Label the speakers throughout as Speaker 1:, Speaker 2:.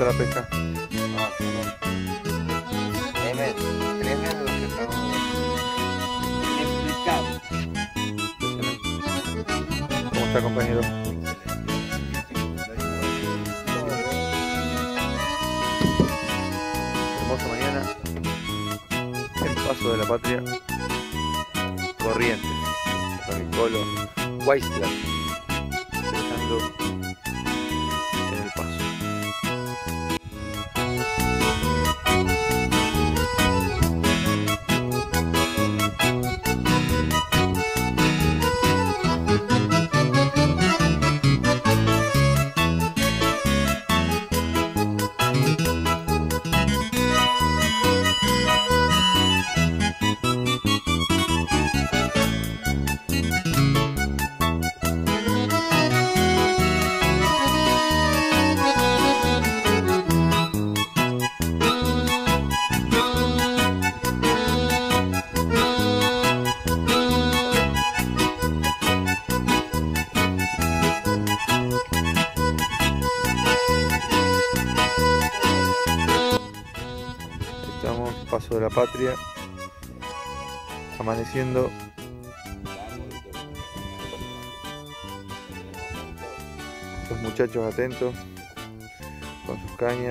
Speaker 1: la pesca?
Speaker 2: No, tremendo lo que acabamos de explicar.
Speaker 1: ¿Cómo está, compañero? Hermosa mañana. El paso de la patria. Corrientes. Con el colo Weissler. Dejando en el paso. Estamos, paso de la patria, amaneciendo. Los muchachos atentos con sus cañas,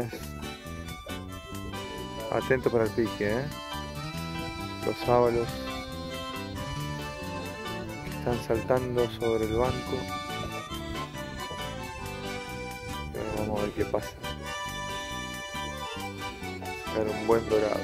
Speaker 1: atentos para el pique, los sábalos que están saltando sobre el banco. Pero vamos a ver qué pasa. Sacar un buen dorado.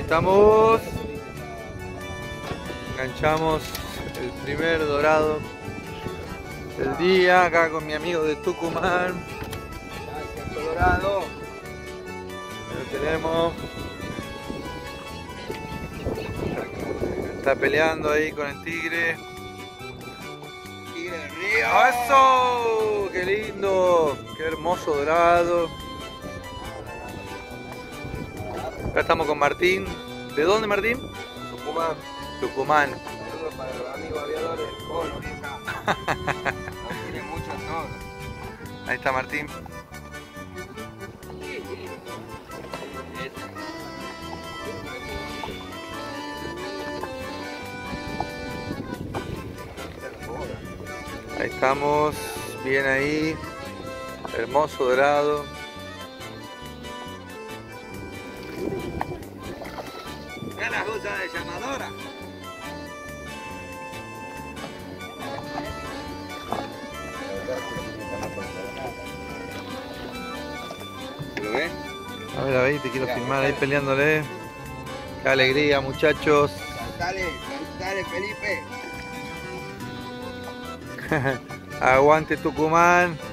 Speaker 1: estamos. Enganchamos el primer dorado del día acá con mi amigo de Tucumán.
Speaker 2: Colorado.
Speaker 1: Lo tenemos. Está peleando ahí con el tigre.
Speaker 2: Tigre del río.
Speaker 1: ¡Eso! ¡Qué lindo! ¡Qué hermoso dorado! Acá estamos con Martín. ¿De dónde, Martín?
Speaker 2: Tucumán.
Speaker 1: Tucumán.
Speaker 2: Saludos para los amigos aviadores. Polo, vieja. Nos tiene mucho todo.
Speaker 1: Ahí está Martín. Ahí estamos, bien ahí, hermoso dorado.
Speaker 2: Mira las cosas de llamadora. ¿Lo ves?
Speaker 1: A ver, ahí te quiero filmar ahí peleándole. Qué alegría, muchachos.
Speaker 2: Cantale, cantale, Felipe.
Speaker 1: Aguante Tucumán.